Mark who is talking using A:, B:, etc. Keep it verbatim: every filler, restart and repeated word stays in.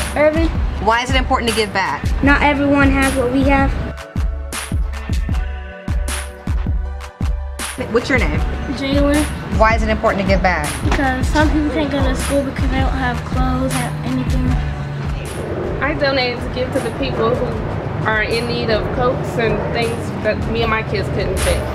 A: Irvin.
B: Why is it important to give back?
A: Not everyone has what we have.
B: What's your name?
A: Jalen.
B: Why is it important to give back?
A: Because some people can't go to school because they don't have clothes or anything.
C: I donate to give to the people who are in need of coats and things that me and my kids couldn't fit.